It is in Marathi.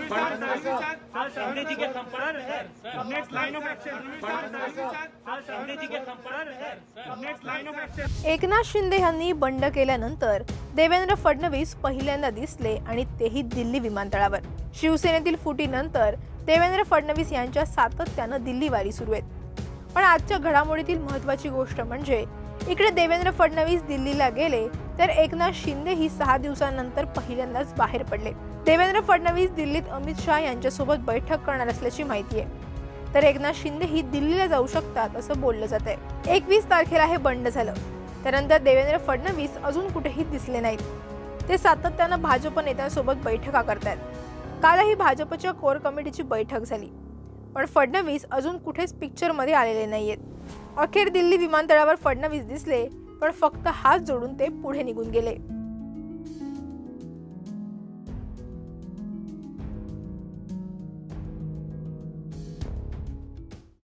शिंदे जी के संपर्क next line of action. Eknath Shinde यांनी बंड केल्यानंतर देवेंद्र फडणवीस पहिल्यांदा दिसले आणि तेही दिल्ली विमानतळावर। शिवसेनेतील फुटीनंतर देवेंद्र फडणवीस यांच्या सातत्यानं दिल्लीवारी सुरू आहेत। पण आजच्या घडामोडीतील महत्त्वाची गोष्ट म्हणजे इकडे देवेंद्र फडणवीस दिल्लीला गेले तर एकनाथ शिंदे ही 6 दिवसांनंतर पहिल्यांदाच बाहेर पडले। देवेंद्र फडणवीस दिल्लीत अमित शहा यांच्यासोबत बैठक करणार असल्याची माहिती आहे, तर एकनाथ शिंदे ही दिल्लीला जाऊ शकतात असं बोललं जात आहे। 21 तारखेला हे बंड झालं, त्यानंतर देवेंद्र फडणवीस अजून कुठेही दिसले नाहीत। ते सातत्यानं भाजप नेत्यांसोबत बैठका करतायत। कालही भाजपच्या कोर कमिटीची बैठक झाली, पण फडणवीस अजून कुठेच पिक्चरमध्ये आलेले नाहीयेत। अखेर दिल्ली विमानतळावर फडणवीस दिसले, पण फक्त हात जोडून ते पुढे निघून गेले।